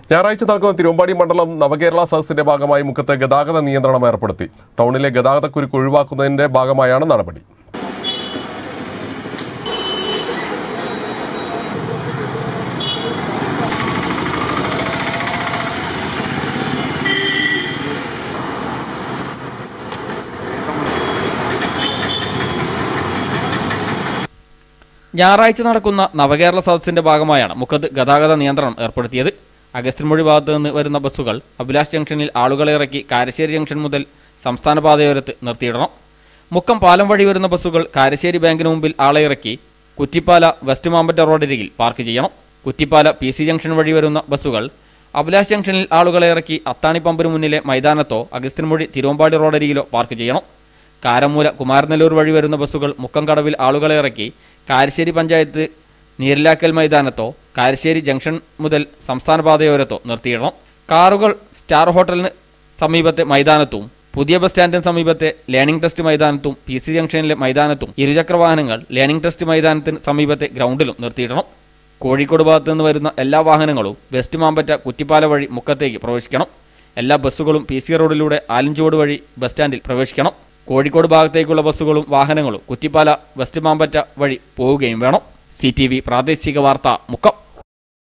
ഞായറാഴ്ച നടക്കുന്ന തിരുവമ്പാടി മണ്ഡലം നവകേരള സദസ്സിന്റെ ഭാഗമായി മുക്കത്ത് ഗതാഗത നിയന്ത്രണം ഏർപ്പെടുത്തി. ടൗണിലെ ഗതാഗതക്കുരുക്ക് ഒഴിവാക്കുന്നതിന്റെ ഭാഗമായാണ് നടപടി. ഞായറാഴ്ച നടക്കുന്ന നവകേരള സദസ്സിന്റെ ഭാഗമായാണ് മുക്കത്ത് ഗതാഗത നിയന്ത്രണം ഏർപ്പെടുത്തിയത്. അഗസ്ത്യൻമൊഴി ഭാഗത്തു നിന്ന് വരുന്ന ബസ്സുകൾ അഭിലാഷ് ജംഗ്ഷനിൽ ആളുകളെ ഇറക്കി കാരശ്ശേരി ജംഗ്ഷൻ മുതൽ സംസ്ഥാന പാതയോരത്ത് നിർത്തിയിടണം. മുക്കം പാലം വഴി വരുന്ന ബസ്സുകൾ കാരശ്ശേരി ബാങ്കിന് മുമ്പിൽ ആളെ ഇറക്കി കുറ്റിപ്പാല വെസ്റ്റ് മാമ്പറ്റ റോഡരികിൽ പാർക്ക് ചെയ്യണം. കുറ്റിപ്പാല PC ജംഗ്ഷൻ വഴി വരുന്ന ബസ്സുകൾ അഭിലാഷ് ജംഗ്ഷനിൽ ആളുകളെ ഇറക്കി അത്താണി പമ്പിന് മുന്നിലെ മൈതാനത്തോ അഗസ്ത്യൻമൊഴി തിരുവമ്പാടി റോഡരികിലോ പാർക്ക് ചെയ്യണം. കാരമൂല കുമാരനെല്ലൂർ വഴി വരുന്ന ബസ്സുകൾ മുക്കം കടവിൽ ആളുകളെ ഇറക്കി കാരശ്ശേരി പഞ്ചായത്ത് നീരലാക്കൽ മൈതാനത്തോ കാരശ്ശേരി ജംഗ്ഷൻ മുതൽ സംസ്ഥാന പാതയോരത്തോ നിർത്തിയിടണം. കാറുകൾ സ്റ്റാർ ഹോട്ടലിന് സമീപത്തെ മൈതാനത്തും പുതിയ ബസ് സ്റ്റാൻഡിന് സമീപത്തെ ലേണിംഗ് ടെസ്റ്റ് മൈതാനത്തും PC ജംഗ്ഷനിലെ മൈതാനത്തും ഇരുചക്ര വാഹനങ്ങൾ ലേണിംഗ് ടെസ്റ്റ് മൈതാനത്തിന് സമീപത്തെ ഗ്രൗണ്ടിലും നിർത്തിയിടണം. കോഴിക്കോട് ഭാഗത്തു നിന്ന് വരുന്ന എല്ലാ വാഹനങ്ങളും വെസ്റ്റ് മാമ്പറ്റ കുറ്റിപ്പാല വഴി മുക്കത്തേക്ക് പ്രവേശിക്കണം. എല്ലാ ബസ്സുകളും PC റോഡിലൂടെ ആലഞ്ചുവോട് വഴി ബസ് സ്റ്റാൻഡിൽ പ്രവേശിക്കണം. കോഴിക്കോട് ഭാഗത്തേക്കുള്ള ബസ്സുകളും വാഹനങ്ങളും കുറ്റിപ്പാല വെസ്റ്റ് മാമ്പറ്റ വഴി പോവുകയും വേണം. CTV പ്രാദേശിക വാർത്ത മുക്കം.